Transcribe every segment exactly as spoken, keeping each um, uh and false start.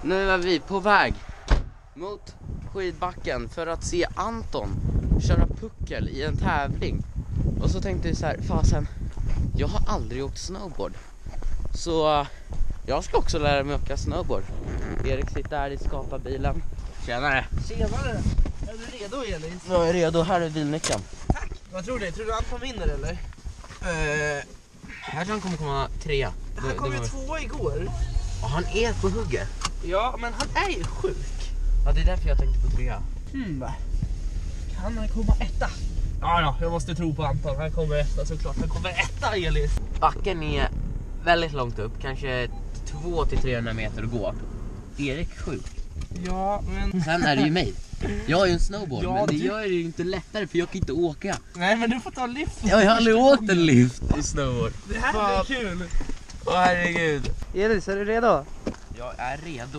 Nu är vi på väg mot skidbacken för att se Anton köra puckel i en tävling. Och så tänkte vi så här, fasen, jag har aldrig åkt snowboard. Så uh, jag ska också lära mig åka snowboard. Erik sitter här i skaparbilen. Tjenare. Tjenare. Är du redo, Elis? Jag är redo, här är bilnyckeln. Tack. Vad tror du? Tror du Anton vinner eller? Uh, jag tror han kommer komma trea. Han kom ju var... tvåa igår. Och han är på hugget. Ja, men han är ju sjuk. Ja, det är därför jag tänkte på trea. Hmm. Kan han komma etta? Ja, ja, jag måste tro på Anton. Han kommer etta såklart. Han kommer etta, Elis. Backen är väldigt långt upp. Kanske två till trehundra meter att gå. Erik sjuk. Ja, men... Sen är det ju mig. Jag har ju en snowboard, ja, men det du... gör det ju inte lättare för jag kan inte åka. Nej, men du får ta lift. Jag har aldrig åkt en lift i snowboard. Det här Fan. är kul. Åh, herregud. Elis, är du redo? Jag är redo.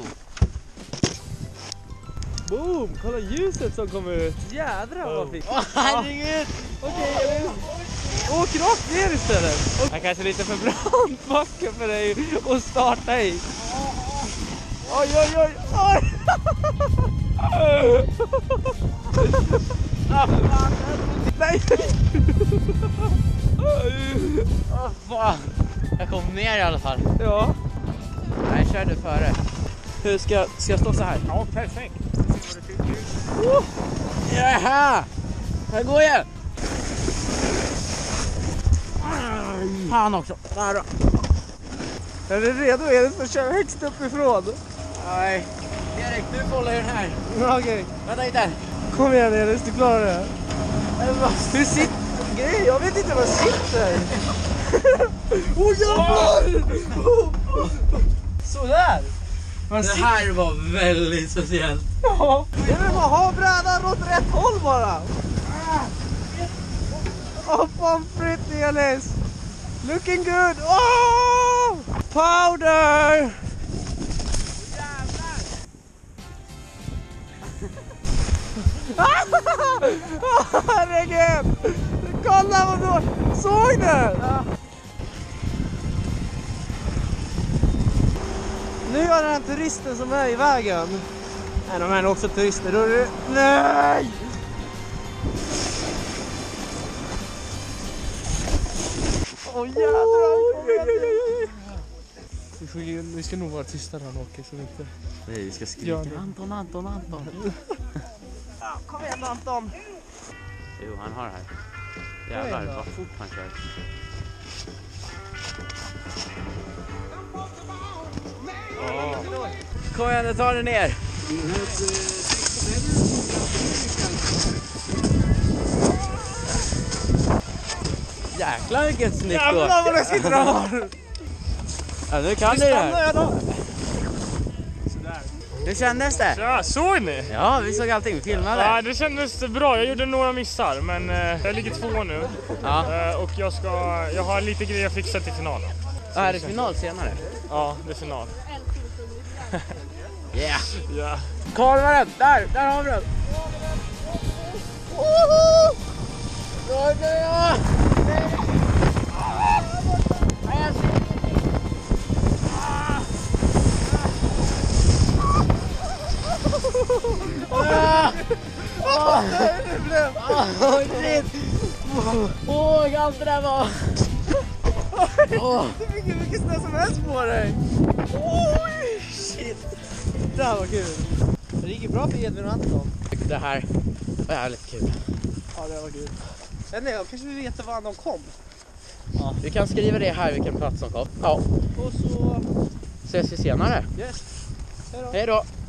Boom! Kolla ljuset som kommer ut. Jädrar oh. vad fick. Åh, herregud. Okej, okay, Elis. Åk rakt ner istället. Och... Jag kanske är lite för brant backen för dig att starta i. Oj, oj, oj, oj! Nej! Åh, fan. Jag kom ner i alla fall. Ja. Nej, jag körde före. Hur ska, ska jag stå så här? Ja, perfekt. Oh! Jaha! Här går jag! Fan också. Där då. Är du redo, Elis, för att köra högst uppifrån? Nej. Erik, du får hålla den här. Okej. Okay. Vänta inte. Kom igen, Elis, du klarar det. Hur sitter... Grej, jag vet inte vad jag sitter. Åh, oh, jävlar! Oh. Sådär. Man det här var väldigt speciellt. Ja. Det är bara ha brädan åt rätt håll bara. Åh, oh, fan fritt, Elis. Looking good. Oh! Powder! Herregud! Kolla vad då! Såg du? Ja. Nu är den här turisten som är i vägen. Nej, de är också turister. Då är det... Nej! Åh, oh, jävlar! Vi, får, vi ska nog vara tysta när han åker så inte... Nej, vi ska skrika Anton, Anton, Anton. Ja, kom igen Anton. Jo, han har det här. Jävlar vad fort han kör. Oh. Kom igen, nu tar den ner. Jäklar vilket snyggt. Jävlar vad det sitter där. Ja, nu kan du det här. Sådär. Hur kändes det? Ja, såg ni? Ja, vi såg allting, vi filmade. Ja, det kändes bra. Jag gjorde några missar, men eh, jag ligger två nu. Ja. Eh, och jag ska, jag har lite grejer att fixa till finalen. Ja, är det final senare? Ja, det är final. Yeah. Ja. Karvaren, där, där har vi den. Woho! Ja, det är Åh, vad gammalt det där var. Du fick hur mycket snö som helst på dig. Oj, shit. Det här var kul. Det gick bra för Edvin och Anton. Det här var jävligt kul. Ja, det var kul. Nej, jag kanske vi vet var de kom. Ja, vi kan skriva det här vilken plats som kom. Ja. Och så ses vi senare. yes. Hej då. Hej då.